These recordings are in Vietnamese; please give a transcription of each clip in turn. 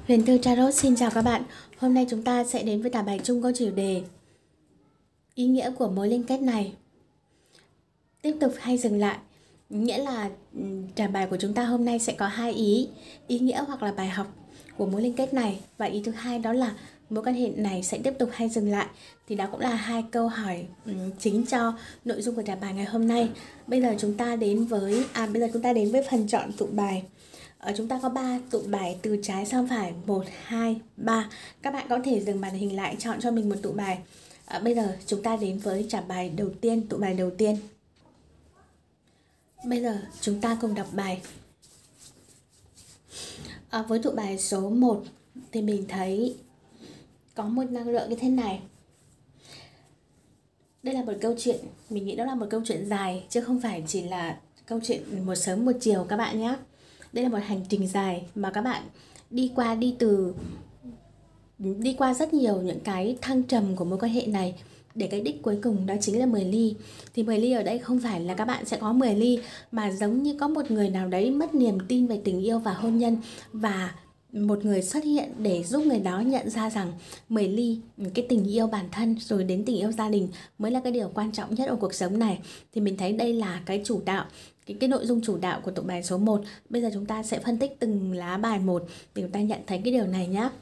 Huyền Thư Tarot xin chào các bạn. Hôm nay chúng ta sẽ đến với tả bài chung có chủ đề ý nghĩa của mối liên kết này. Tiếp tục hay dừng lại. Nghĩa là tả bài của chúng ta hôm nay sẽ có hai ý nghĩa hoặc là bài học của mối liên kết này. Và ý thứ hai đó là mối quan hệ này sẽ tiếp tục hay dừng lại. Thì đó cũng là hai câu hỏi chính cho nội dung của tả bài ngày hôm nay. Bây giờ chúng ta đến với phần chọn tụ bài. Chúng ta có 3 tụ bài từ trái sang phải 1, 2, 3. Các bạn có thể dừng màn hình lại chọn cho mình một tụ bài. Bây giờ chúng ta đến với trả bài đầu tiên, tụ bài đầu tiên. Bây giờ chúng ta cùng đọc bài. Với tụ bài số 1 thì mình thấy có một năng lượng như thế này. Đây là một câu chuyện, mình nghĩ đó là một câu chuyện dài chứ không phải chỉ là câu chuyện một sớm một chiều các bạn nhé. Đây là một hành trình dài mà các bạn đi qua rất nhiều những cái thăng trầm của mối quan hệ này để cái đích cuối cùng đó chính là 10 ly. Thì 10 ly ở đây không phải là các bạn sẽ có 10 ly mà giống như có một người nào đấy mất niềm tin về tình yêu và hôn nhân và một người xuất hiện để giúp người đó nhận ra rằng 10 ly, cái tình yêu bản thân rồi đến tình yêu gia đình mới là cái điều quan trọng nhất ở cuộc sống này. Thì mình thấy đây là cái chủ đạo, cái nội dung chủ đạo của tụ bài số 1. Bây giờ chúng ta sẽ phân tích từng lá bài một để chúng ta nhận thấy cái điều này nhé.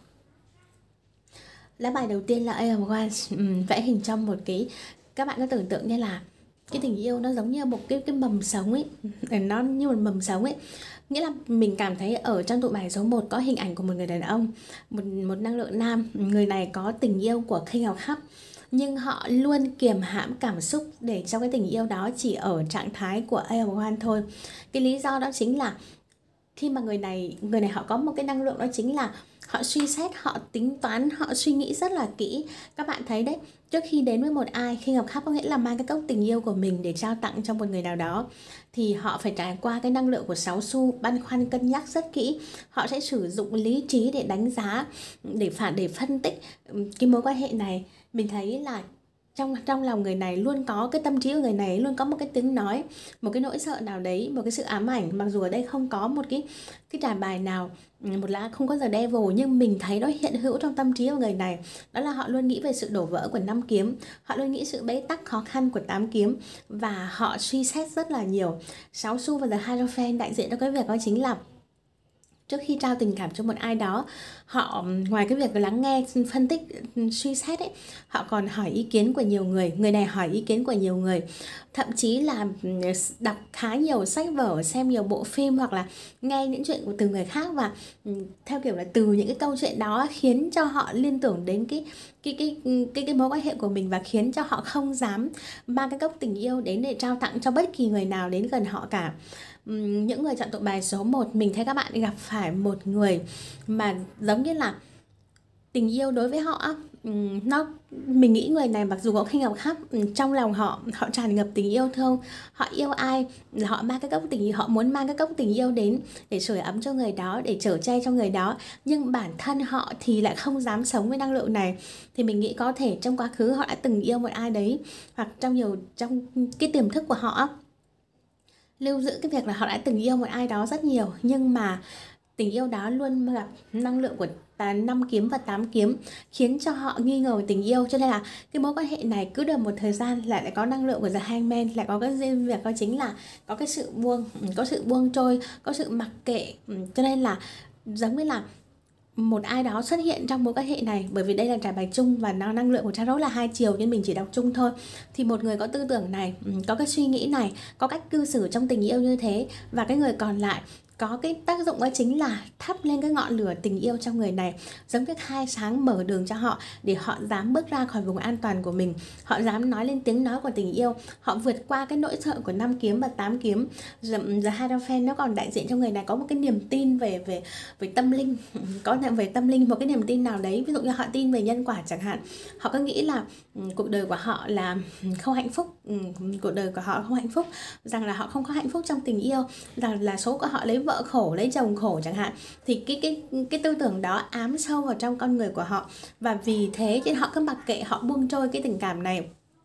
Lá bài đầu tiên là Ace of Wands, vẽ hình trong một cái, các bạn có tưởng tượng như là cái tình yêu nó giống như một cái mầm sống ấy, nó như một mầm sống ấy. Nghĩa là mình cảm thấy ở trong tụ bài số 1 có hình ảnh của một người đàn ông, một năng lượng nam. Người này có tình yêu của King of Cups, nhưng họ luôn kiềm hãm cảm xúc để cho cái tình yêu đó chỉ ở trạng thái của Ace of Wands thôi. Cái lý do đó chính là khi mà người này họ có một cái năng lượng đó chính là họ suy xét, họ tính toán, họ suy nghĩ rất là kỹ. Các bạn thấy đấy, trước khi đến với một ai, khi Ngọc Khắc có nghĩa là mang cái cốc tình yêu của mình để trao tặng cho một người nào đó, thì họ phải trải qua cái năng lượng của 6 xu, băn khoăn cân nhắc rất kỹ. Họ sẽ sử dụng lý trí để đánh giá, để phân tích cái mối quan hệ này. Mình thấy là trong lòng người này luôn có cái tâm trí của người này luôn có một cái tiếng nói, một cái nỗi sợ nào đấy, một cái sự ám ảnh. Mặc dù ở đây không có một cái trải bài nào, một lá không có giờ devil, nhưng mình thấy nó hiện hữu trong tâm trí của người này. Đó là họ luôn nghĩ về sự đổ vỡ của 5 kiếm, họ luôn nghĩ sự bế tắc khó khăn của 8 kiếm, và họ suy xét rất là nhiều. 6 xu và The Hierophant đại diện cho cái việc đó chính là trước khi trao tình cảm cho một ai đó, họ ngoài cái việc lắng nghe, phân tích, suy xét ấy, họ còn hỏi ý kiến của nhiều người. Người này hỏi ý kiến của nhiều người, thậm chí là đọc khá nhiều sách vở, xem nhiều bộ phim hoặc là nghe những chuyện của từ người khác, và theo kiểu là từ những cái câu chuyện đó khiến cho họ liên tưởng đến cái mối quan hệ của mình, và khiến cho họ không dám mang cái cốc tình yêu đến để trao tặng cho bất kỳ người nào đến gần họ cả. Những người chọn tụ bài số 1, mình thấy các bạn gặp phải một người mà giống như là tình yêu đối với họ, mình nghĩ người này mặc dù có King of Cups, trong lòng họ tràn ngập tình yêu thương. Họ yêu ai là họ mang cái cốc tình yêu, họ muốn mang cái cốc tình yêu đến để sưởi ấm cho người đó, để chở che cho người đó, nhưng bản thân họ thì lại không dám sống với năng lượng này. Thì mình nghĩ có thể trong quá khứ họ đã từng yêu một ai đấy, hoặc trong cái tiềm thức của họ lưu giữ cái việc là họ đã từng yêu một ai đó rất nhiều, nhưng mà tình yêu đó luôn gặp năng lượng của 5 kiếm và 8 kiếm, khiến cho họ nghi ngờ tình yêu. Cho nên là cái mối quan hệ này cứ được một thời gian lại có năng lượng của The Hangman, lại có cái việc đó chính là có cái sự buông trôi, có sự mặc kệ. Cho nên là giống như là một ai đó xuất hiện trong mối quan hệ này, bởi vì đây là trải bài chung và năng lượng của tarot là hai chiều nên mình chỉ đọc chung thôi. Thì một người có tư tưởng này, có cái suy nghĩ này, có cách cư xử trong tình yêu như thế, và cái người còn lại có cái tác dụng đó chính là thắp lên cái ngọn lửa tình yêu trong người này, giống như khai sáng, mở đường cho họ để họ dám bước ra khỏi vùng an toàn của mình. Họ dám nói lên tiếng nói của tình yêu, họ vượt qua cái nỗi sợ của 5 kiếm và 8 kiếm. The Hierophant nó còn đại diện cho người này có một cái niềm tin về tâm linh, có về tâm linh, một cái niềm tin nào đấy. Ví dụ như họ tin về nhân quả chẳng hạn, họ có nghĩ là cuộc đời của họ là không hạnh phúc, cuộc đời của họ không hạnh phúc, rằng là họ không có hạnh phúc trong tình yêu, rằng là số của họ lấy vợ khổ, lấy chồng khổ chẳng hạn. Thì cái tư tưởng đó ám sâu vào trong con người của họ, và vì thế nên họ cứ mặc kệ, họ buông trôi cái tình cảm này.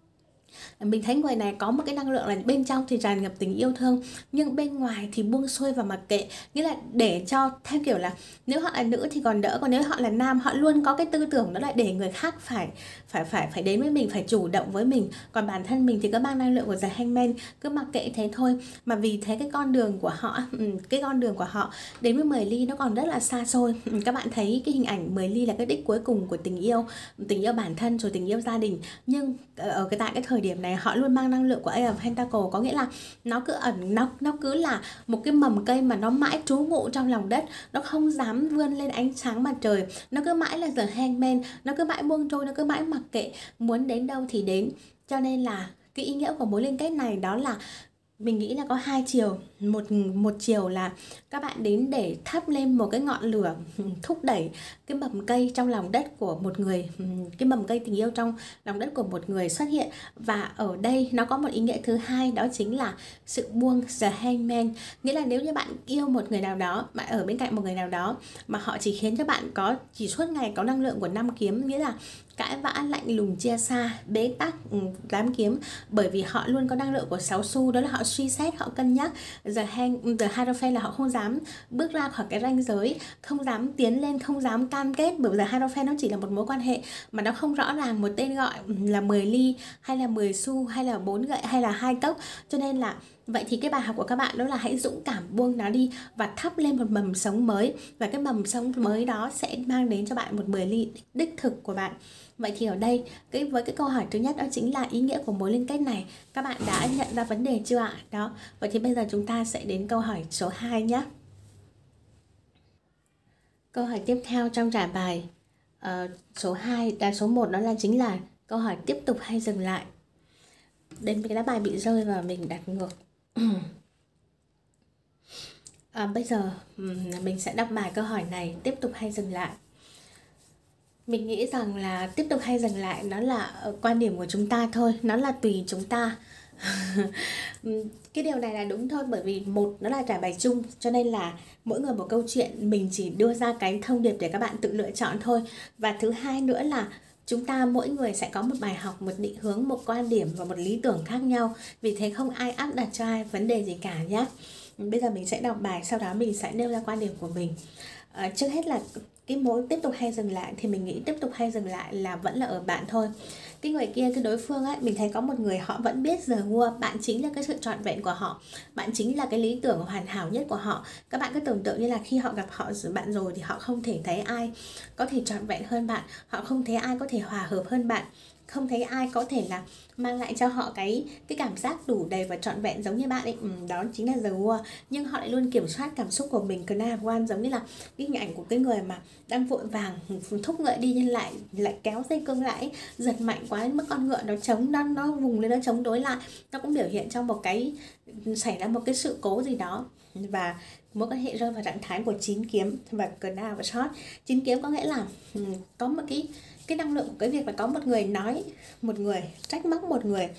Mình thấy người này có một cái năng lượng là bên trong thì tràn ngập tình yêu thương, nhưng bên ngoài thì buông xuôi và mặc kệ. Nghĩa là để cho theo kiểu là nếu họ là nữ thì còn đỡ, còn nếu họ là nam, họ luôn có cái tư tưởng đó là để người khác phải đến với mình, phải chủ động với mình. Còn bản thân mình thì cứ mang năng lượng của The Hangman, cứ mặc kệ thế thôi. Mà vì thế cái con đường của họ, cái con đường của họ đến với 10 ly nó còn rất là xa xôi. Các bạn thấy cái hình ảnh 10 ly là cái đích cuối cùng của tình yêu bản thân rồi tình yêu gia đình. Nhưng ở tại cái thời điểm này họ luôn mang năng lượng của Ace of Pentacle, có nghĩa là nó cứ ẩn, nó cứ là một cái mầm cây mà nó mãi trú ngụ trong lòng đất, nó không dám vươn lên ánh sáng mặt trời, nó cứ mãi là The Hangman, nó cứ mãi buông trôi, nó cứ mãi mặc kệ, muốn đến đâu thì đến. Cho nên là cái ý nghĩa của mối liên kết này đó là mình nghĩ là có hai chiều. Một chiều là các bạn đến để thắp lên một cái ngọn lửa, thúc đẩy cái mầm cây trong lòng đất của một người, cái mầm cây tình yêu trong lòng đất của một người xuất hiện. Và ở đây nó có một ý nghĩa thứ hai, đó chính là sự buông, The Hangman. Nghĩa là nếu như bạn yêu một người nào đó, bạn ở bên cạnh một người nào đó mà họ chỉ khiến cho bạn chỉ suốt ngày có năng lượng của 5 kiếm, nghĩa là cãi vã, lạnh lùng, chia xa, bế tắc, 8 kiếm, bởi vì họ luôn có năng lượng của 6 xu, đó là họ suy xét, họ cân nhắc. The Hierophant là họ không dám bước ra khỏi cái ranh giới, không dám tiến lên, không dám cam kết, bởi vì The Hierophant nó chỉ là một mối quan hệ mà nó không rõ ràng một tên gọi là 10 ly hay là 10 xu hay là 4 gậy hay là 2 cốc. Cho nên là vậy thì cái bài học của các bạn đó là hãy dũng cảm buông nó đi và thắp lên một mầm sống mới, và cái mầm sống mới đó sẽ mang đến cho bạn một 10 ly đích thực của bạn. Vậy thì ở đây với cái câu hỏi thứ nhất, đó chính là ý nghĩa của mối liên kết này. Các bạn đã nhận ra vấn đề chưa ạ? Đó. Vậy thì bây giờ chúng ta sẽ đến câu hỏi số 2 nhé. Câu hỏi tiếp theo trong trả bài số 2, số 1 đó là chính là câu hỏi tiếp tục hay dừng lại. Đến cái lá bài bị rơi và mình đặt ngược. Bây giờ mình sẽ đọc bài câu hỏi này, tiếp tục hay dừng lại. Mình nghĩ rằng là tiếp tục hay dừng lại nó là quan điểm của chúng ta thôi, nó là tùy chúng ta. Cái điều này là đúng thôi, bởi vì một, nó là trải bài chung, cho nên là mỗi người một câu chuyện, mình chỉ đưa ra cái thông điệp để các bạn tự lựa chọn thôi. Và thứ hai nữa là chúng ta mỗi người sẽ có một bài học, một định hướng, một quan điểm và một lý tưởng khác nhau. Vì thế không ai áp đặt cho ai vấn đề gì cả nhé. Bây giờ mình sẽ đọc bài, sau đó mình sẽ nêu ra quan điểm của mình. Trước hết là cái mối tiếp tục hay dừng lại thì mình nghĩ tiếp tục hay dừng lại là vẫn là ở bạn thôi. Cái người kia, cái đối phương ấy, mình thấy có một người họ vẫn biết giờ mua, bạn chính là cái sự trọn vẹn của họ, bạn chính là cái lý tưởng hoàn hảo nhất của họ. Các bạn cứ tưởng tượng như là khi họ gặp bạn rồi thì họ không thể thấy ai có thể trọn vẹn hơn bạn, họ không thấy ai có thể hòa hợp hơn bạn, không thấy ai có thể là mang lại cho họ cái cảm giác đủ đầy và trọn vẹn giống như bạn ấy. Đó chính là The World. Nhưng họ lại luôn kiểm soát cảm xúc của mình. Knight of Wands giống như là cái hình ảnh của cái người mà đang vội vàng thúc ngựa đi, nhưng lại kéo dây cương lại, giật mạnh quá mức con ngựa nó chống, nó vùng lên, nó chống đối lại. Nó cũng biểu hiện trong một cái xảy ra một cái sự cố gì đó. Và mối quan hệ rơi vào trạng thái của 9 kiếm và Knight of Swords. 9 kiếm có nghĩa là có một cái năng lượng của cái việc là có một người nói, một người trách móc một người,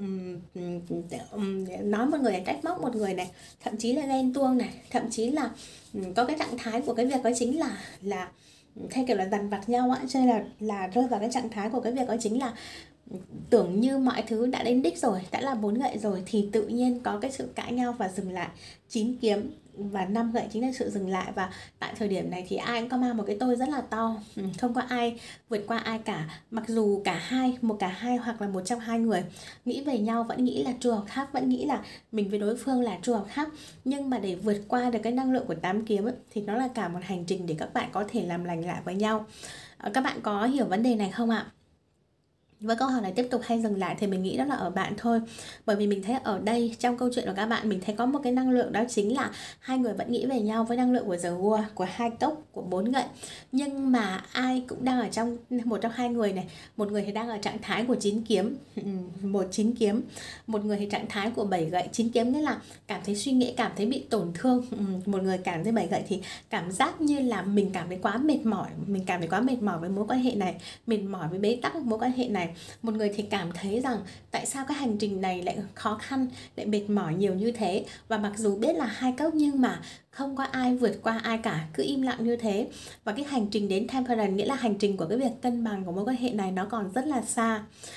nói một người trách móc một người này, thậm chí là ghen tuông này, thậm chí là có cái trạng thái của cái việc đó chính là theo kiểu là dằn vặt nhau á. Cho nên là rơi vào cái trạng thái của cái việc đó chính là tưởng như mọi thứ đã đến đích rồi, đã là 4 gậy rồi, thì tự nhiên có cái sự cãi nhau và dừng lại. 9 kiếm và 5 gậy chính là sự dừng lại. Và tại thời điểm này thì ai cũng có mang một cái tôi rất là to, không có ai vượt qua ai cả. Mặc dù cả hai hoặc là một trong hai người nghĩ về nhau, vẫn nghĩ là true hoặc khác, vẫn nghĩ là mình với đối phương là true hoặc khác, nhưng mà để vượt qua được cái năng lượng của 8 kiếm ấy, thì nó là cả một hành trình để các bạn có thể làm lành lại với nhau. Các bạn có hiểu vấn đề này không ạ? Với câu hỏi này tiếp tục hay dừng lại thì mình nghĩ đó là ở bạn thôi. Bởi vì mình thấy ở đây trong câu chuyện của các bạn, mình thấy có một cái năng lượng, đó chính là hai người vẫn nghĩ về nhau với năng lượng của The World, của 2 cốc, của 4 gậy. Nhưng mà ai cũng đang ở trong một trong hai người này. Một người thì đang ở trạng thái của 9 kiếm, một 9 kiếm. Một người thì trạng thái của 7 gậy. 9 kiếm nghĩa là cảm thấy suy nghĩ, cảm thấy bị tổn thương. Một người cảm thấy 7 gậy thì cảm giác như là mình cảm thấy quá mệt mỏi, mình cảm thấy quá mệt mỏi với mối quan hệ này, mệt mỏi với bế tắc mối quan hệ này. Một người thì cảm thấy rằng tại sao cái hành trình này lại khó khăn, lại mệt mỏi nhiều như thế. Và mặc dù biết là 2 cốc nhưng mà không có ai vượt qua ai cả, cứ im lặng như thế. Và cái hành trình đến Temperance nghĩa là hành trình của cái việc cân bằng của mối quan hệ này nó còn rất là xa.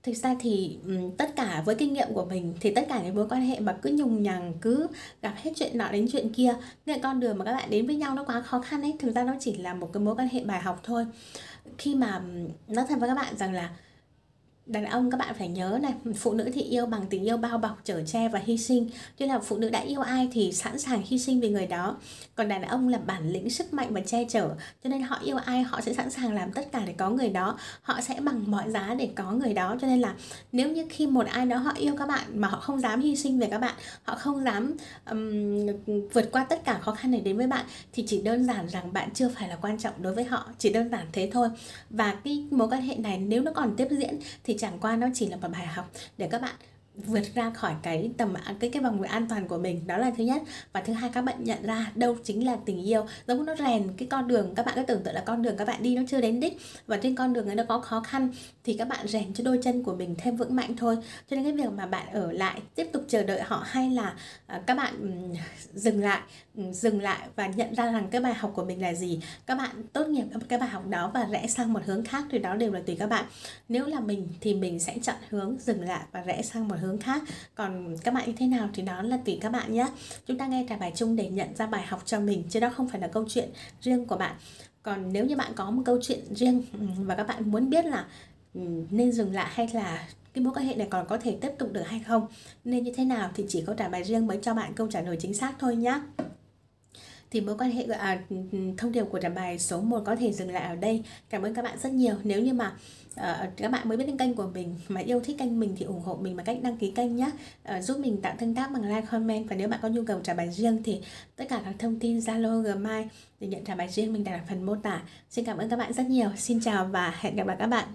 Thực ra thì tất cả với kinh nghiệm của mình thì tất cả những mối quan hệ mà cứ nhùng nhằng, cứ gặp hết chuyện nọ đến chuyện kia, cái con đường mà các bạn đến với nhau nó quá khó khăn ấy, thực ra nó chỉ là một cái mối quan hệ bài học thôi. Khi mà nói thật với các bạn rằng là đàn ông các bạn phải nhớ này, phụ nữ thì yêu bằng tình yêu bao bọc, chở che và hy sinh. Chứ là phụ nữ đã yêu ai thì sẵn sàng hy sinh vì người đó. Còn đàn ông là bản lĩnh, sức mạnh và che chở. Cho nên họ yêu ai họ sẽ sẵn sàng làm tất cả để có người đó. Họ sẽ bằng mọi giá để có người đó. Cho nên là nếu như khi một ai đó họ yêu các bạn mà họ không dám hy sinh về các bạn, họ không dám vượt qua tất cả khó khăn để đến với bạn, thì chỉ đơn giản rằng bạn chưa phải là quan trọng đối với họ. Chỉ đơn giản thế thôi. Và cái mối quan hệ này nếu nó còn tiếp diễn thì chẳng qua nó chỉ là một bài học để các bạn vượt ra khỏi cái tầm cái vòng an toàn của mình. Đó là thứ nhất. Và thứ hai, các bạn nhận ra đâu chính là tình yêu. Giống nó rèn cái con đường, các bạn cứ tưởng tượng là con đường các bạn đi nó chưa đến đích, và trên con đường ấy nó có khó khăn, thì các bạn rèn cho đôi chân của mình thêm vững mạnh thôi. Cho nên cái việc mà bạn ở lại tiếp tục chờ đợi họ, hay là các bạn dừng lại và nhận ra rằng cái bài học của mình là gì, các bạn tốt nghiệp cái bài học đó và rẽ sang một hướng khác, thì đó đều là tùy các bạn. Nếu là mình thì mình sẽ chọn hướng dừng lại và rẽ sang một hướng khác. Còn các bạn như thế nào thì đó là tùy các bạn nhé. Chúng ta nghe cả bài chung để nhận ra bài học cho mình, chứ đó không phải là câu chuyện riêng của bạn. Còn nếu như bạn có một câu chuyện riêng và các bạn muốn biết là nên dừng lại, hay là cái mối quan hệ này còn có thể tiếp tục được hay không, nên như thế nào, thì chỉ có trả bài riêng mới cho bạn câu trả lời chính xác thôi nhé. Thì mối quan hệ thông điệp của trả bài số 1 có thể dừng lại ở đây. Cảm ơn các bạn rất nhiều. Nếu như mà các bạn mới biết đến kênh của mình mà yêu thích kênh mình thì ủng hộ mình bằng cách đăng ký kênh nhé, giúp mình tạo tương tác bằng like, comment. Và nếu bạn có nhu cầu trả bài riêng thì tất cả các thông tin Zalo, Gmail để nhận trả bài riêng mình đặt ở phần mô tả. Xin cảm ơn các bạn rất nhiều. Xin chào và hẹn gặp lại các bạn.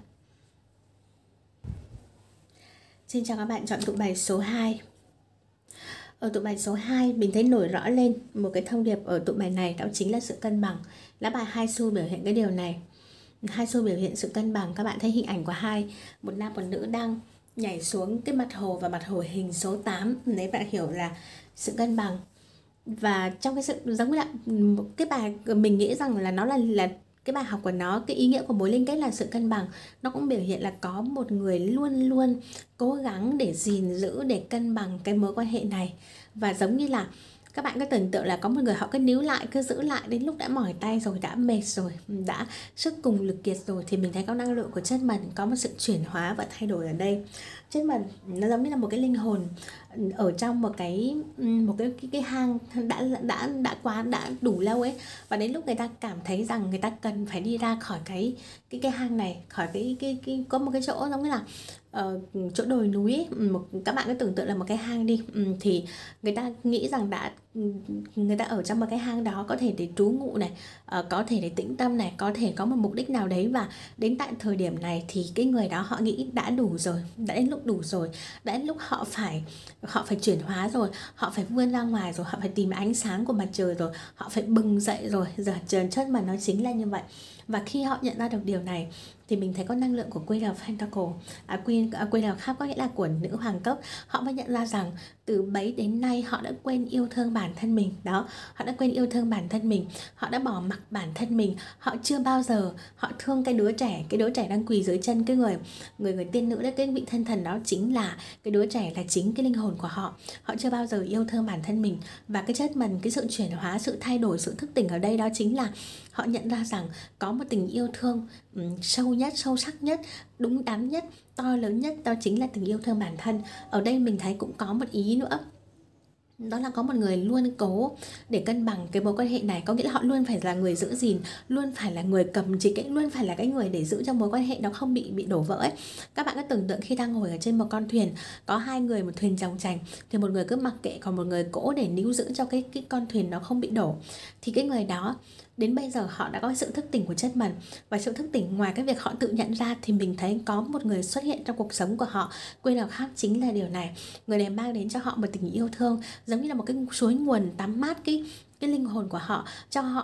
Xin chào các bạn, chọn tụ bài số 2. Ở tụ bài số 2 mình thấy nổi rõ lên một cái thông điệp ở tụ bài này, đó chính là sự cân bằng. Lá bài hai xu biểu hiện cái điều này. Hai xu biểu hiện sự cân bằng. Các bạn thấy hình ảnh của một nam một nữ đang nhảy xuống cái mặt hồ, và mặt hồ hình số 8. Đấy, bạn hiểu là sự cân bằng. Và trong cái sự giống như là cái bài mình nghĩ rằng là nó là cái bài học của nó, cái ý nghĩa của mối liên kết là sự cân bằng. Nó cũng biểu hiện là có một người luôn luôn cố gắng để gìn giữ, để cân bằng cái mối quan hệ này. Và giống như là các bạn cứ tưởng tượng là có một người họ cứ níu lại, cứ giữ lại, đến lúc đã mỏi tay rồi, đã mệt rồi, đã sức cùng lực kiệt rồi, thì mình thấy có năng lượng của chất mần, có một sự chuyển hóa và thay đổi ở đây. Chất mần nó giống như là một cái linh hồn ở trong một cái hang đã đủ lâu ấy, và đến lúc người ta cảm thấy rằng người ta cần phải đi ra khỏi cái hang này, khỏi cái có một cái chỗ giống như là chỗ đồi núi ấy. Các bạn cứ tưởng tượng là một cái hang đi, thì người ta nghĩ rằng người ta ở trong một cái hang đó có thể để trú ngụ này, có thể để tĩnh tâm này, có thể có một mục đích nào đấy, và đến tại thời điểm này thì cái người đó họ nghĩ đã đủ rồi, đã đến lúc đủ rồi, đã đến lúc họ phải chuyển hóa rồi, họ phải vươn ra ngoài rồi, họ phải tìm ánh sáng của mặt trời rồi, họ phải bừng dậy rồi. Giờ trơn chất mà nó chính là như vậy. Và khi họ nhận ra được điều này thì mình thấy có năng lượng của Queen of Pentacle, Queen of Cups có nghĩa là của nữ hoàng cấp. Họ mới nhận ra rằng từ bấy đến nay họ đã quên yêu thương bản thân mình. Đó, họ đã quên yêu thương bản thân mình, họ đã bỏ mặc bản thân mình. Họ chưa bao giờ họ thương cái đứa trẻ đang quỳ dưới chân cái người tiên nữ đấy, cái vị thân thần đó chính là cái đứa trẻ, là chính cái linh hồn của họ. Họ chưa bao giờ yêu thương bản thân mình. Và cái chất mần, cái sự chuyển hóa, sự thay đổi, sự thức tỉnh ở đây đó chính là họ nhận ra rằng có một tình yêu thương sâu nhất, sâu sắc nhất, đúng đắn nhất, to lớn nhất, đó chính là tình yêu thương bản thân. Ở đây mình thấy cũng có một ý nữa, đó là có một người luôn cố để cân bằng cái mối quan hệ này. Có nghĩa là họ luôn phải là người giữ gìn, luôn phải là người cầm trịch ấy, luôn phải là cái người để giữ cho mối quan hệ nó không bị đổ vỡ ấy. Các bạn cứ tưởng tượng khi đang ngồi ở trên một con thuyền, có hai người, một thuyền chồng chành, thì một người cứ mặc kệ, còn một người cố để níu giữ cho cái con thuyền nó không bị đổ. Thì cái người đó đến bây giờ họ đã có sự thức tỉnh của chất mần. Và sự thức tỉnh ngoài cái việc họ tự nhận ra thì mình thấy có một người xuất hiện trong cuộc sống của họ. Quên nào khác chính là điều này. Người này mang đến cho họ một tình yêu thương, giống như là một cái suối nguồn tắm mát cái linh hồn của họ, cho họ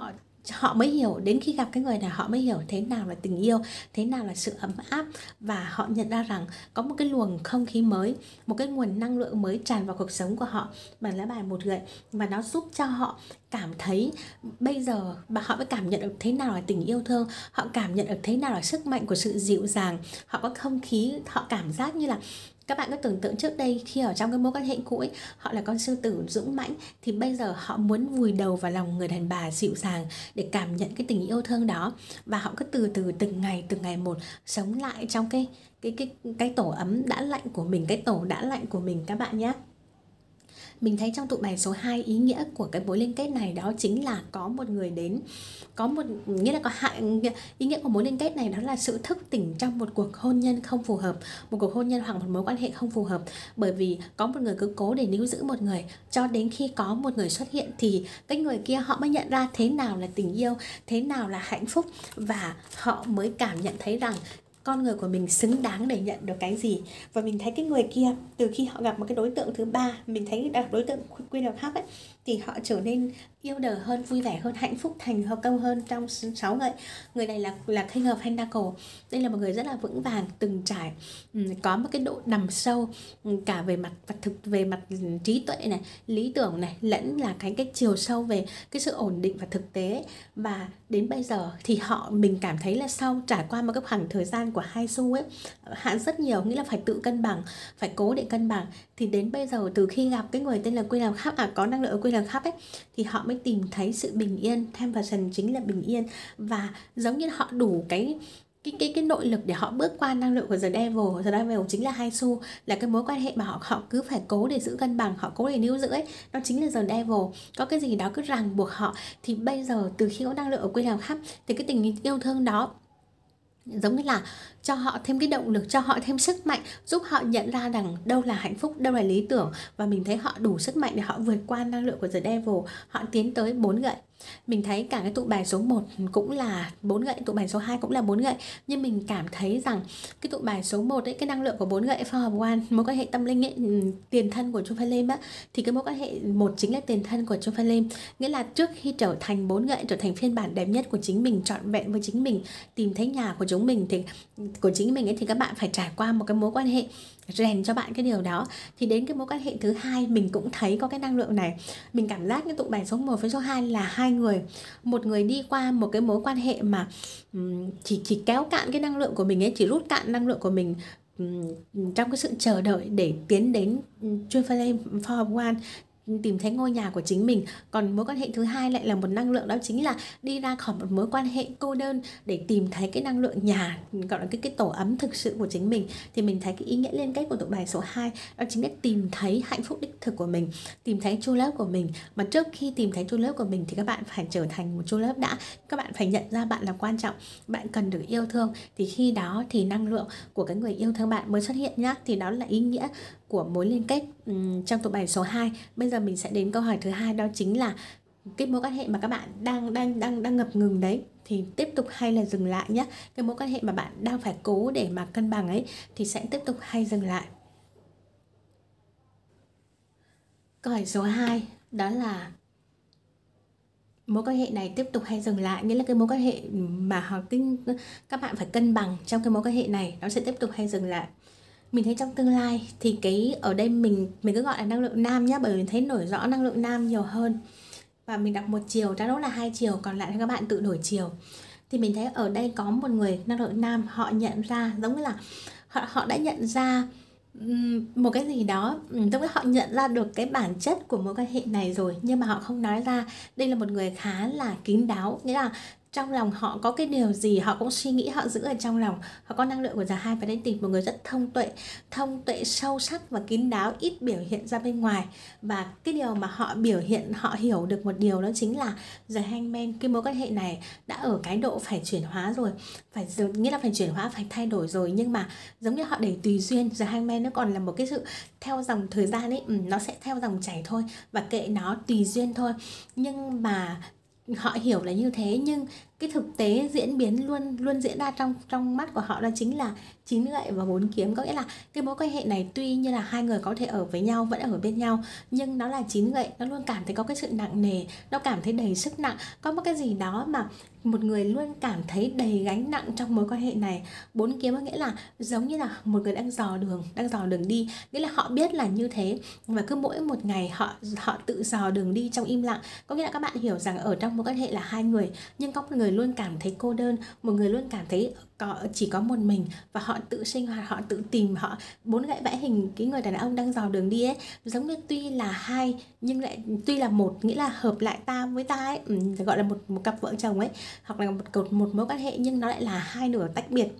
họ mới hiểu, đến khi gặp cái người này họ mới hiểu thế nào là tình yêu, thế nào là sự ấm áp, và họ nhận ra rằng có một cái luồng không khí mới, một cái nguồn năng lượng mới tràn vào cuộc sống của họ bằng lá bài một gậy, và nó giúp cho họ cảm thấy bây giờ mà họ mới cảm nhận được thế nào là tình yêu thương, họ cảm nhận được thế nào là sức mạnh của sự dịu dàng, họ có không khí, họ cảm giác như là các bạn có tưởng tượng trước đây khi ở trong cái mối quan hệ cũ ấy, họ là con sư tử dũng mãnh, thì bây giờ họ muốn vùi đầu vào lòng người đàn bà dịu dàng để cảm nhận cái tình yêu thương đó, và họ cứ từ từ từng ngày một sống lại trong cái tổ ấm đã lạnh của mình, cái tổ đã lạnh của mình các bạn nhé. Mình thấy trong tụ bài số 2 ý nghĩa của cái mối liên kết này đó chính là có một người đến, có một nghĩa là ý nghĩa của mối liên kết này đó là sự thức tỉnh trong một cuộc hôn nhân không phù hợp, một cuộc hôn nhân hoặc một mối quan hệ không phù hợp, bởi vì có một người cứ cố để níu giữ một người, cho đến khi có một người xuất hiện thì cái người kia họ mới nhận ra thế nào là tình yêu, thế nào là hạnh phúc, và họ mới cảm nhận thấy rằng con người của mình xứng đáng để nhận được cái gì. Và mình thấy cái người kia từ khi họ gặp một cái đối tượng thứ ba, mình thấy đối tượng Queen of Cups ấy, thì họ trở nên yêu đời hơn, vui vẻ hơn, hạnh phúc, thành công hơn trong 6 gậy. Người này là King of Pentacle. Đây là một người rất là vững vàng, từng trải, có một cái độ nằm sâu cả về mặt về mặt trí tuệ này, lý tưởng này, lẫn là cái chiều sâu về cái sự ổn định và thực tế. Và đến bây giờ thì mình cảm thấy là sau trải qua một cái khoảng thời gian của hai xu ấy, hạn rất nhiều, nghĩa là phải tự cân bằng, phải cố để cân bằng, thì đến bây giờ từ khi gặp cái người tên là Queen of Cups, có năng lượng ở Queen of Cups ấy, thì họ mới tìm thấy sự bình yên. Temptation chính là bình yên, và giống như họ đủ cái nội lực để họ bước qua năng lượng của The Devil. The Devil chính là hai xu, là cái mối quan hệ mà họ cứ phải cố để giữ cân bằng, họ cố để níu giữ ấy, nó chính là The Devil, có cái gì đó cứ ràng buộc họ. Thì bây giờ từ khi có năng lượng ở Queen of Cups thì cái tình yêu thương đó giống như là cho họ thêm cái động lực, cho họ thêm sức mạnh, giúp họ nhận ra rằng đâu là hạnh phúc, đâu là lý tưởng. Và mình thấy họ đủ sức mạnh để họ vượt qua năng lượng của The Devil, họ tiến tới 4 gậy. Mình thấy cả cái tụ bài số 1 cũng là 4 gậy, tụ bài số 2 cũng là 4 gậy, nhưng mình cảm thấy rằng cái tụ bài số 1 ấy, cái năng lượng của 4 gậy Four of Wands, mối quan hệ tâm linh ấy, tiền thân của Twin Flame á, thì cái mối quan hệ một chính là tiền thân của Twin Flame, nghĩa là trước khi trở thành 4 gậy, trở thành phiên bản đẹp nhất của chính mình, trọn vẹn với chính mình, tìm thấy nhà của chúng mình của chính mình ấy, thì các bạn phải trải qua một cái mối quan hệ rèn cho bạn cái điều đó. Thì đến cái mối quan hệ thứ hai mình cũng thấy có cái năng lượng này. Mình cảm giác như tụ bài số 1 với số 2 là hai người, một người đi qua một cái mối quan hệ mà chỉ kéo cạn cái năng lượng của mình ấy, chỉ rút cạn năng lượng của mình trong cái sự chờ đợi để tiến đến Twin Flame Four of Wands, tìm thấy ngôi nhà của chính mình. Còn mối quan hệ thứ hai lại là một năng lượng, đó chính là đi ra khỏi một mối quan hệ cô đơn để tìm thấy cái năng lượng nhà, gọi là cái tổ ấm thực sự của chính mình. Thì mình thấy cái ý nghĩa liên kết của tụ bài số 2 đó chính là tìm thấy hạnh phúc đích thực của mình, tìm thấy true love của mình. Mà trước khi tìm thấy true love của mình thì các bạn phải trở thành một true love đã. Các bạn phải nhận ra bạn là quan trọng, bạn cần được yêu thương, thì khi đó thì năng lượng của cái người yêu thương bạn mới xuất hiện nhá. Thì đó là ý nghĩa của mối liên kết trong tụ bài số 2. Bây giờ mình sẽ đến câu hỏi thứ hai, đó chính là cái mối quan hệ mà các bạn đang ngập ngừng đấy thì tiếp tục hay là dừng lại nhé. Cái mối quan hệ mà bạn đang phải cố để mà cân bằng ấy thì sẽ tiếp tục hay dừng lại. Câu hỏi số 2 đó là mối quan hệ này tiếp tục hay dừng lại, nghĩa là cái mối quan hệ mà các bạn phải cân bằng trong cái mối quan hệ này nó sẽ tiếp tục hay dừng lại. Mình thấy trong tương lai thì cái ở đây mình cứ gọi là năng lượng nam nhé, bởi vì mình thấy nổi rõ năng lượng nam nhiều hơn. Và mình đọc một chiều, đó là 2 chiều, còn lại các bạn tự đổi chiều. Thì mình thấy ở đây có một người năng lượng nam, họ nhận ra giống như là họ đã nhận ra một cái gì đó, giống như họ nhận ra được cái bản chất của mối quan hệ này rồi, nhưng mà họ không nói ra. Đây là một người khá là kín đáo, nghĩa là trong lòng họ có cái điều gì họ cũng suy nghĩ, họ giữ ở trong lòng. Họ có năng lượng của The High Fidelity, một người rất thông tuệ, sâu sắc và kín đáo, ít biểu hiện ra bên ngoài. Và cái điều mà họ biểu hiện, họ hiểu được một điều, đó chính là The Hangman, cái mối quan hệ này đã ở cái độ phải chuyển hóa rồi, nghĩa là phải chuyển hóa, phải thay đổi rồi. Nhưng mà giống như họ để tùy duyên. The Hangman nó còn là một cái sự theo dòng thời gian ấy, nó sẽ theo dòng chảy thôi, và kệ nó, tùy duyên thôi. Nhưng mà họ hiểu là như thế, nhưng cái thực tế diễn biến luôn luôn diễn ra trong mắt của họ, đó chính là 9 gậy và 4 kiếm. Có nghĩa là cái mối quan hệ này tuy như là hai người có thể ở với nhau, vẫn ở bên nhau, nhưng nó là 9 gậy, nó luôn cảm thấy có cái sự nặng nề, nó cảm thấy đầy sức nặng, có một cái gì đó mà một người luôn cảm thấy đầy gánh nặng trong mối quan hệ này. 4 kiếm có nghĩa là giống như là một người đang dò đường đi, nghĩa là họ biết là như thế, và cứ mỗi một ngày họ tự dò đường đi trong im lặng. Có nghĩa là các bạn hiểu rằng ở trong mối quan hệ là hai người, nhưng có một người luôn cảm thấy cô đơn, một người luôn cảm thấy chỉ có một mình, và họ tự sinh hoạt, họ tự tìm. 4 gậy vẽ hình cái người đàn ông đang dò đường đi ấy, giống như tuy là hai nhưng lại tuy là một, nghĩa là hợp lại ta với ta ấy, gọi là một cặp vợ chồng ấy, hoặc là một mối quan hệ, nhưng nó lại là hai nửa tách biệt.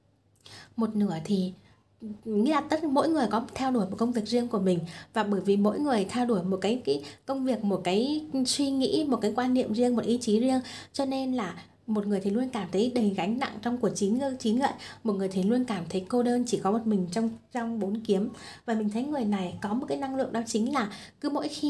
Một nửa thì nghĩa là mỗi người có theo đuổi một công việc riêng của mình, và bởi vì mỗi người theo đuổi một cái công việc, một cái suy nghĩ, một cái quan niệm riêng, một ý chí riêng, cho nên là một người thì luôn cảm thấy đầy gánh nặng trong của 9 gậy, một người thì luôn cảm thấy cô đơn, chỉ có một mình trong 4 kiếm. Và mình thấy người này có một cái năng lượng, đó chính là cứ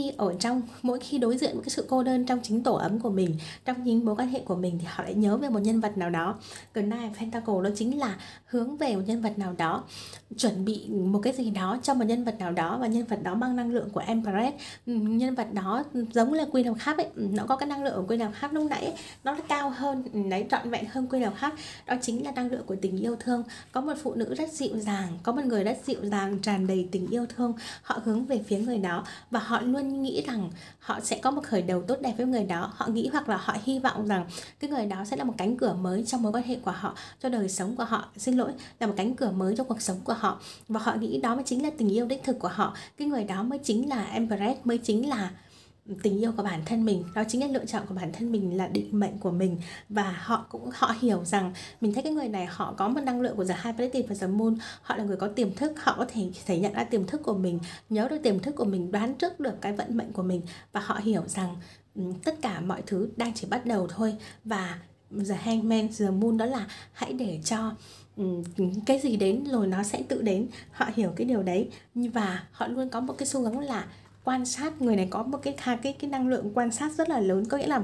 mỗi khi đối diện với cái sự cô đơn trong chính tổ ấm của mình, trong chính mối quan hệ của mình, thì họ lại nhớ về một nhân vật nào đó. The Knight of Pentacles đó chính là hướng về một nhân vật nào đó, chuẩn bị một cái gì đó cho một nhân vật nào đó, và nhân vật đó mang năng lượng của Empress. Nhân vật đó giống là Queen of Cups ấy, nó có cái năng lượng của Queen of Cups lúc nãy ấy, nó cao hơn đấy, trọn vẹn hơn Queen of Cups. Đó chính là năng lượng của tình yêu thương. Có một phụ nữ rất dịu dàng, có một người rất dịu dàng, tràn đầy tình yêu thương. Họ hướng về phía người đó, và họ luôn nghĩ rằng họ sẽ có một khởi đầu tốt đẹp với người đó. Họ nghĩ hoặc là họ hy vọng rằng cái người đó sẽ là một cánh cửa mới trong mối quan hệ của họ, cho đời sống của họ, xin lỗi, là một cánh cửa mới cho cuộc sống của họ. Và họ nghĩ đó mới chính là tình yêu đích thực của họ. Cái người đó mới chính là Empress, mới chính là tình yêu của bản thân mình, đó chính là lựa chọn của bản thân mình, là định mệnh của mình. Và họ hiểu rằng, mình thấy cái người này họ có một năng lượng của The High Priestess và The Moon. Họ là người có tiềm thức, họ có thể nhận ra tiềm thức của mình, nhớ được tiềm thức của mình, đoán trước được cái vận mệnh của mình, và họ hiểu rằng tất cả mọi thứ đang chỉ bắt đầu thôi. Và The Hangman, The Moon đó là hãy để cho cái gì đến rồi nó sẽ tự đến. Họ hiểu cái điều đấy, và họ luôn có một cái xu hướng là quan sát. Người này có một cái năng lượng quan sát rất là lớn, có nghĩa là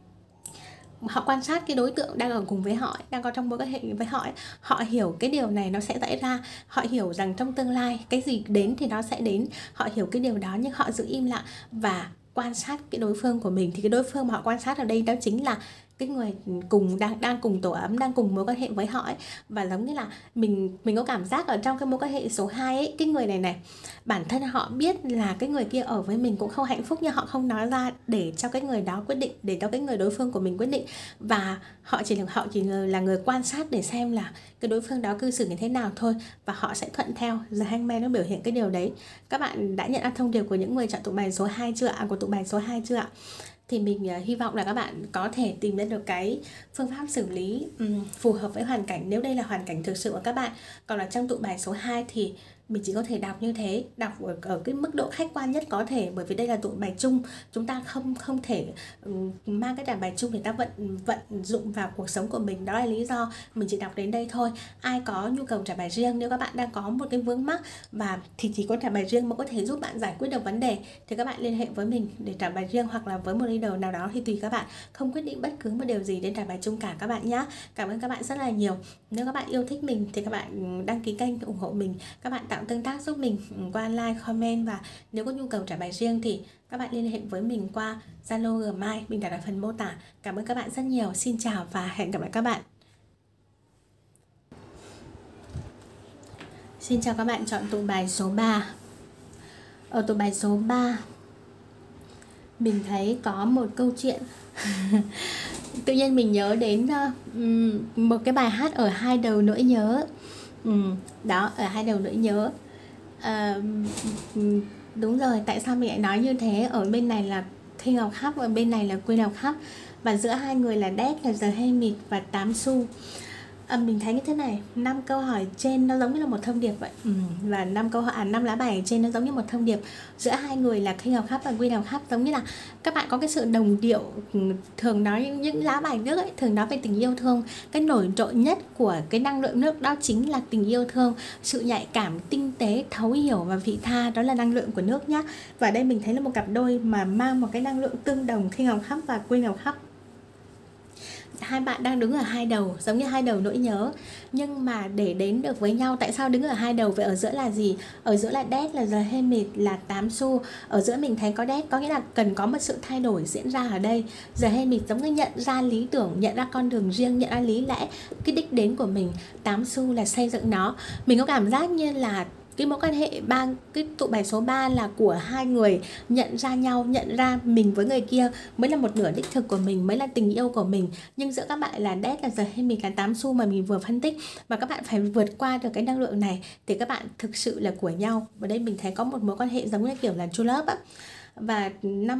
họ quan sát cái đối tượng đang ở cùng với họ, đang có trong mối quan hệ với họ ấy. Họ hiểu cái điều này nó sẽ xảy ra, họ hiểu rằng trong tương lai cái gì đến thì nó sẽ đến, họ hiểu cái điều đó, nhưng họ giữ im lặng và quan sát cái đối phương của mình. Thì cái đối phương mà họ quan sát ở đây đó chính là cái người đang cùng tổ ấm, đang cùng mối quan hệ với họ ấy. Và giống như là mình có cảm giác ở trong cái mối quan hệ số 2 ấy, cái người này bản thân họ biết là cái người kia ở với mình cũng không hạnh phúc, nhưng họ không nói ra để cho cái người đó quyết định, để cho cái người đối phương của mình quyết định. Và họ chỉ là người quan sát để xem là cái đối phương đó cư xử như thế nào thôi, và họ sẽ thuận theo. The Hangman nó biểu hiện cái điều đấy. Các bạn đã nhận ra thông điệp của những người chọn tụ bài số 2 chưa ạ? Của tụ bài số 2 chưa ạ? Thì mình hy vọng là các bạn có thể tìm ra được cái phương pháp xử lý phù hợp với hoàn cảnh, nếu đây là hoàn cảnh thực sự của các bạn. Còn là trong tụ bài số 2 thì mình chỉ có thể đọc như thế, đọc ở cái mức độ khách quan nhất có thể, bởi vì đây là tụ bài chung, chúng ta không thể mang cái đàn bài chung để ta vận dụng vào cuộc sống của mình. Đó là lý do mình chỉ đọc đến đây thôi. Ai có nhu cầu trả bài riêng, nếu các bạn đang có một cái vướng mắc thì chỉ có trả bài riêng mà có thể giúp bạn giải quyết được vấn đề, thì các bạn liên hệ với mình để trả bài riêng, hoặc là với một leader nào đó thì tùy các bạn, không quyết định bất cứ một điều gì đến trả bài chung cả các bạn nhé. Cảm ơn các bạn rất là nhiều. Nếu các bạn yêu thích mình thì các bạn đăng ký kênh ủng hộ mình, các bạn tạo tương tác giúp mình qua like, comment, và nếu có nhu cầu trả bài riêng thì các bạn liên hệ với mình qua Zalo, Gmail, mình đặt ở phần mô tả. Cảm ơn các bạn rất nhiều. Xin chào và hẹn gặp lại các bạn. Xin chào các bạn chọn tụ bài số 3. Ở tụ bài số 3 mình thấy có một câu chuyện tự nhiên mình nhớ đến một cái bài hát ở Hai Đầu Nỗi Nhớ. Đó, ở Hai Đầu Nỗi Nhớ. Đúng rồi, tại sao mình lại nói như thế? Ở bên này là King of Cups, ở bên này là Queen of Cups, và giữa hai người là Death, là The Hermit và 8 xu. Mình thấy như thế này, 5 câu hỏi trên nó giống như là một thông điệp vậy. Và 5 lá bài trên nó giống như một thông điệp. Giữa hai người là King of Cups và Queen of Cups, giống như là các bạn có cái sự đồng điệu. Thường nói những lá bài nước ấy, thường nói về tình yêu thương. Cái nổi trội nhất của cái năng lượng nước đó chính là tình yêu thương, sự nhạy cảm, tinh tế, thấu hiểu và vị tha, đó là năng lượng của nước nhá. Và ở đây mình thấy là một cặp đôi mà mang một cái năng lượng tương đồng, King of Cups và Queen of Cups. hai bạn đang đứng ở hai đầu, giống như hai đầu nỗi nhớ. Nhưng mà để đến được với nhau, tại sao đứng ở hai đầu vậy? Ở giữa là gì? Ở giữa là death, là giờ Hermit, là 8 xu. Ở giữa mình thấy có death, có nghĩa là cần có một sự thay đổi diễn ra ở đây. Giờ Hermit giống như nhận ra lý tưởng, nhận ra con đường riêng, nhận ra lý lẽ, cái đích đến của mình. 8 xu là xây dựng nó. Mình có cảm giác như là cái mối quan hệ ba, cái tụ bài số 3 là của hai người nhận ra nhau, nhận ra mình với người kia mới là một nửa đích thực của mình, mới là tình yêu của mình. Nhưng giữa các bạn là death, là giờ Hermit, là 8 xu mà mình vừa phân tích, mà các bạn phải vượt qua được cái năng lượng này thì các bạn thực sự là của nhau. Và đây mình thấy có một mối quan hệ giống như kiểu là true love á. Và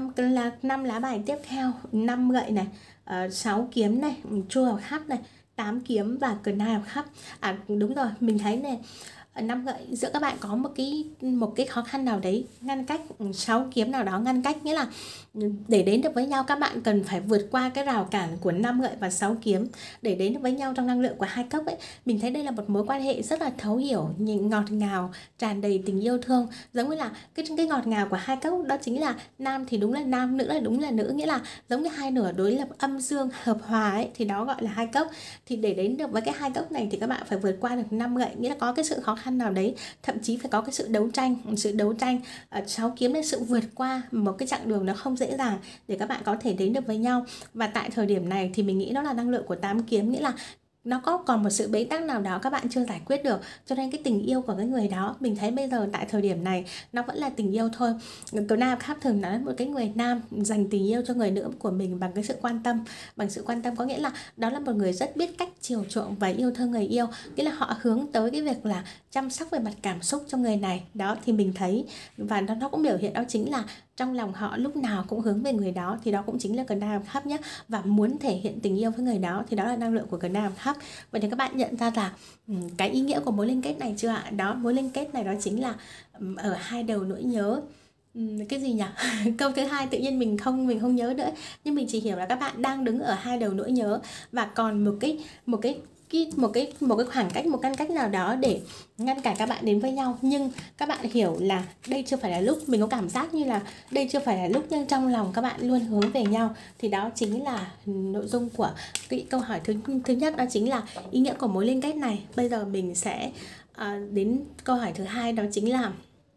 năm lá bài tiếp theo, 5 gậy này, 6 kiếm này, True of Cups này, 8 kiếm và Knight of Cups. Đúng rồi, mình thấy này, 5 gậy giữa các bạn có một cái khó khăn nào đấy ngăn cách, 6 kiếm nào đó ngăn cách, nghĩa là để đến được với nhau các bạn cần phải vượt qua cái rào cản của 5 gậy và 6 kiếm để đến được với nhau trong năng lượng của 2 cốc ấy. Mình thấy đây là một mối quan hệ rất là thấu hiểu, ngọt ngào, tràn đầy tình yêu thương, giống như là cái ngọt ngào của 2 cốc đó chính là nam thì đúng là nam, nữ là đúng là nữ, nghĩa là giống như hai nửa đối lập âm dương hợp hòa ấy, thì đó gọi là 2 cốc. Thì để đến được với cái 2 cốc này thì các bạn phải vượt qua được 5 gậy, nghĩa là có cái sự khó khăn nào đấy, thậm chí phải có cái sự đấu tranh. 6 kiếm là sự vượt qua một cái chặng đường nó không dễ dàng để các bạn có thể đến được với nhau. Và tại thời điểm này thì mình nghĩ đó là năng lượng của 8 kiếm, nghĩa là nó có còn một sự bế tắc nào đó các bạn chưa giải quyết được, cho nên cái tình yêu của cái người đó mình thấy bây giờ tại thời điểm này nó vẫn là tình yêu thôi. Tối nam khác thường là một cái người nam dành tình yêu cho người nữ của mình bằng cái sự quan tâm, bằng sự quan tâm có nghĩa là đó là một người rất biết cách chiều chuộng và yêu thương người yêu, nghĩa là họ hướng tới cái việc là chăm sóc về mặt cảm xúc cho người này đó. Thì mình thấy và nó cũng biểu hiện đó chính là trong lòng họ lúc nào cũng hướng về người đó, thì đó cũng chính là Knight of Cups nhé. Và muốn thể hiện tình yêu với người đó thì đó là năng lượng của Knight of Cups. Vậy thì các bạn nhận ra là cái ý nghĩa của mối liên kết này chưa ạ? Đó, mối liên kết này đó chính là ở hai đầu nỗi nhớ. Cái gì nhỉ? Câu thứ hai tự nhiên mình không nhớ nữa, nhưng mình chỉ hiểu là các bạn đang đứng ở hai đầu nỗi nhớ và còn một cái khoảng cách, một căn cách nào đó để ngăn cản các bạn đến với nhau. Nhưng các bạn hiểu là đây chưa phải là lúc, mình có cảm giác như là đây chưa phải là lúc, nhưng trong lòng các bạn luôn hướng về nhau. Thì đó chính là nội dung của cái câu hỏi thứ nhất, đó chính là ý nghĩa của mối liên kết này. Bây giờ mình sẽ đến câu hỏi thứ hai, đó chính là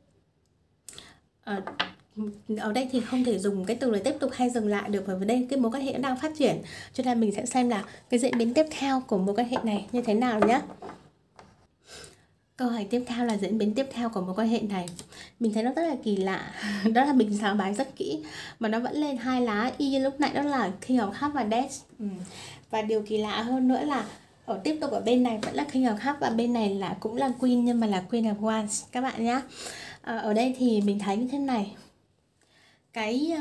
ở đây thì không thể dùng cái từ là tiếp tục hay dừng lại được, bởi vì đây cái mối quan hệ đang phát triển, cho nên mình sẽ xem là cái diễn biến tiếp theo của mối quan hệ này như thế nào nhé. Câu hỏi tiếp theo là diễn biến tiếp theo của mối quan hệ này. Mình thấy nó rất là kỳ lạ. Đó là mình sàng bài rất kỹ mà nó vẫn lên hai lá y như lúc nãy, đó là King of Cups và Death. Và điều kỳ lạ hơn nữa là tiếp tục ở bên này vẫn là King of Cups và bên này là cũng là Queen nhưng mà là Queen of Wands các bạn nhé. Ở đây thì mình thấy như thế này. Cái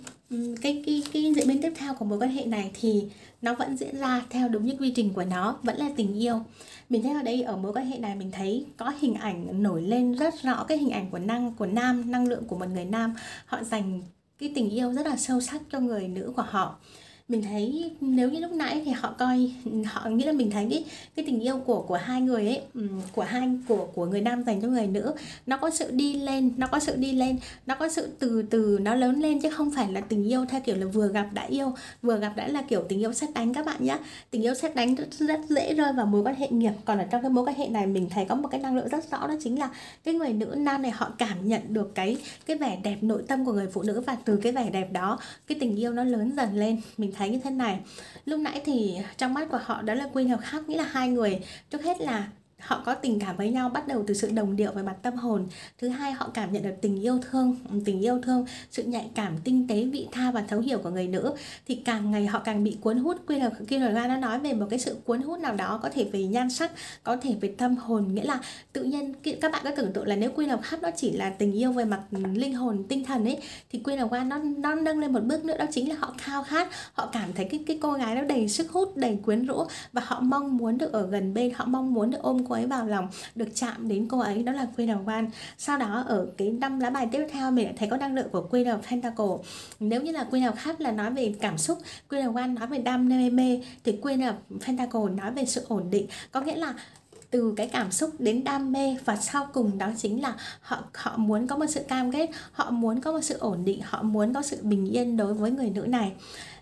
diễn biến tiếp theo của mối quan hệ này thì nó vẫn diễn ra theo đúng như quy trình của nó, vẫn là tình yêu. Mình thấy ở đây ở mối quan hệ này mình thấy có hình ảnh nổi lên rất rõ, cái hình ảnh của nam, năng lượng của một người nam, họ dành cái tình yêu rất là sâu sắc cho người nữ của họ. Mình thấy nếu như lúc nãy thì họ nghĩ là mình thấy cái tình yêu của hai người ấy, của người nam dành cho người nữ, nó có sự đi lên, nó có sự từ từ nó lớn lên, chứ không phải là tình yêu theo kiểu là vừa gặp đã yêu, vừa gặp đã là kiểu tình yêu sét đánh các bạn nhé. Tình yêu sét đánh rất dễ rơi vào mối quan hệ nghiệp. Còn ở trong cái mối quan hệ này mình thấy có một cái năng lượng rất rõ, đó chính là cái người nữ nam này họ cảm nhận được cái vẻ đẹp nội tâm của người phụ nữ, và từ cái vẻ đẹp đó cái tình yêu nó lớn dần lên. Mình thấy như thế này. Lúc nãy thì trong mắt của họ đó là Queen of Cups, nghĩa là hai người trước hết là họ có tình cảm với nhau, bắt đầu từ sự đồng điệu về mặt tâm hồn. Thứ hai, họ cảm nhận được tình yêu thương, sự nhạy cảm, tinh tế, vị tha và thấu hiểu của người nữ. Thì càng ngày họ càng bị cuốn hút. Queen of Cups nó nói về một cái sự cuốn hút nào đó, có thể về nhan sắc, có thể về tâm hồn, nghĩa là tự nhiên các bạn có tưởng tượng là nếu Queen of Cups nó chỉ là tình yêu về mặt linh hồn, tinh thần ấy, thì Queen of Wands nó nâng lên một bước nữa, đó chính là họ khao khát, họ cảm thấy cái cô gái nó đầy sức hút, đầy quyến rũ, và họ mong muốn được ở gần bên, họ mong muốn được ôm cô ấy vào lòng, được chạm đến cô ấy, đó là Queen of Wands. Sau đó ở cái 5 lá bài tiếp theo mình lại thấy có năng lượng của Queen of Pentacles. Nếu như là Queen of Cups là nói về cảm xúc, Queen of Wands nói về đam mê, thì Queen of Pentacles nói về sự ổn định, có nghĩa là từ cái cảm xúc đến đam mê, và sau cùng đó chính là họ muốn có một sự cam kết, họ muốn có một sự ổn định, họ muốn có sự bình yên đối với người nữ này.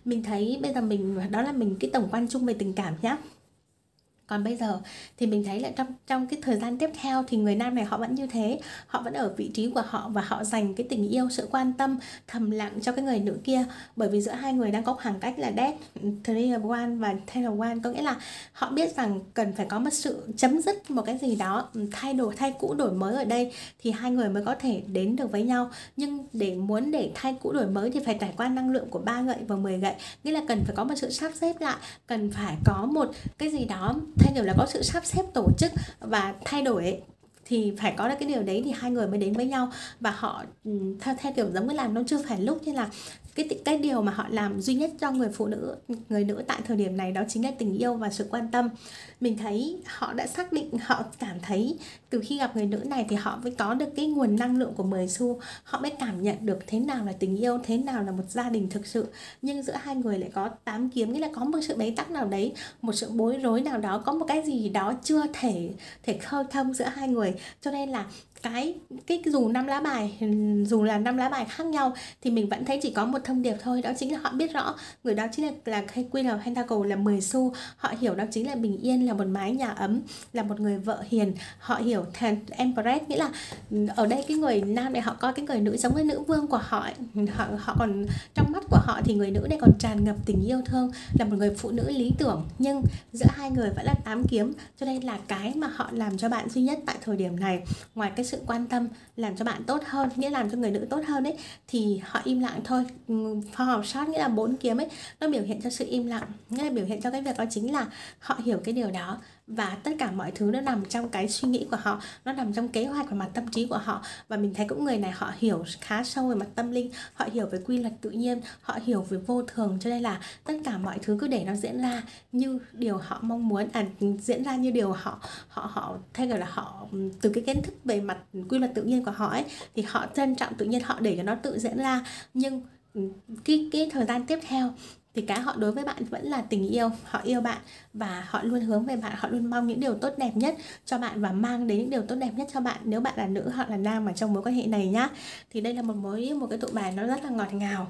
Mình thấy bây giờ đó là mình cái tổng quan chung về tình cảm nhá. Còn bây giờ thì mình thấy là trong cái thời gian tiếp theo thì người nam này họ vẫn như thế, họ vẫn ở vị trí của họ và họ dành cái tình yêu, sự quan tâm thầm lặng cho cái người nữ kia. Bởi vì giữa hai người đang có khoảng cách là dead, Three of One và Ten of One, có nghĩa là họ biết rằng cần phải có một sự chấm dứt một cái gì đó, thay cũ đổi mới ở đây thì hai người mới có thể đến được với nhau. Nhưng để thay cũ đổi mới thì phải trải qua năng lượng của 3 gậy và 10 gậy, nghĩa là cần phải có một sự sắp xếp lại, cần phải có một cái gì đó thay kiểu là có sự sắp xếp tổ chức và thay đổi ấy, thì phải có được cái điều đấy thì hai người mới đến với nhau. Và họ theo kiểu giống như là nó chưa phải lúc, như là cái điều mà họ làm duy nhất cho người nữ tại thời điểm này đó chính là tình yêu và sự quan tâm. Mình thấy họ đã xác định, họ cảm thấy từ khi gặp người nữ này thì họ mới có được cái nguồn năng lượng của 10 xu, họ mới cảm nhận được thế nào là tình yêu, thế nào là một gia đình thực sự. Nhưng giữa hai người lại có 8 kiếm, nghĩa là có một sự bế tắc nào đấy, một sự bối rối nào đó, có một cái gì đó chưa thể khơi thông giữa hai người. Cho nên là cái dù là 5 lá bài khác nhau thì mình vẫn thấy chỉ có một thông điệp thôi, đó chính là họ biết rõ người đó chính là Queen of Pentacle, là 10 xu. Họ hiểu đó chính là bình yên, là một mái nhà ấm, là một người vợ hiền. Họ hiểu Empress, nghĩa là ở đây cái người nam này họ coi cái người nữ giống với nữ vương của họ ấy. Họ còn trong mắt của họ thì người nữ này còn tràn ngập tình yêu thương, là một người phụ nữ lý tưởng. Nhưng giữa hai người vẫn là 8 kiếm, cho nên là cái mà họ làm cho bạn duy nhất tại thời điểm này, ngoài cái sự quan tâm làm cho bạn tốt hơn, nghĩa làm cho người nữ tốt hơn ấy, thì họ im lặng thôi. Four of Swords nghĩa là 4 kiếm ấy, nó biểu hiện cho sự im lặng, nghĩa là biểu hiện cho cái việc đó chính là họ hiểu cái điều đó, và tất cả mọi thứ nó nằm trong cái suy nghĩ của họ, nó nằm trong kế hoạch và mặt tâm trí của họ. Và mình thấy cũng người này họ hiểu khá sâu về mặt tâm linh, họ hiểu về quy luật tự nhiên, họ hiểu về vô thường, cho nên là tất cả mọi thứ cứ để nó diễn ra như điều họ mong muốn, diễn ra như điều họ thay kiểu là họ từ cái kiến thức về mặt quy luật tự nhiên của họ ấy, thì họ trân trọng tự nhiên, họ để cho nó tự diễn ra. Nhưng cái thời gian tiếp theo thì cái họ đối với bạn vẫn là tình yêu, họ yêu bạn và họ luôn hướng về bạn, họ luôn mong những điều tốt đẹp nhất cho bạn và mang đến những điều tốt đẹp nhất cho bạn, nếu bạn là nữ hoặc là nam ở trong mối quan hệ này nhá. Thì đây là một cái tụ bài nó rất là ngọt ngào.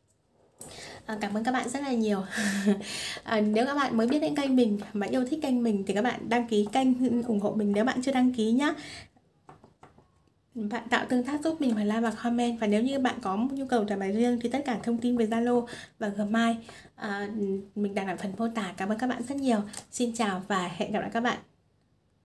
Cảm ơn các bạn rất là nhiều. Nếu các bạn mới biết đến kênh mình mà yêu thích kênh mình thì các bạn đăng ký kênh ủng hộ mình nếu bạn chưa đăng ký nhá. Bạn tạo tương tác giúp mình bằng like và comment. Và nếu như bạn có nhu cầu trả bài riêng thì tất cả thông tin về Zalo và Gmail mình đặt ở phần mô tả. Cảm ơn các bạn rất nhiều. Xin chào và hẹn gặp lại các bạn.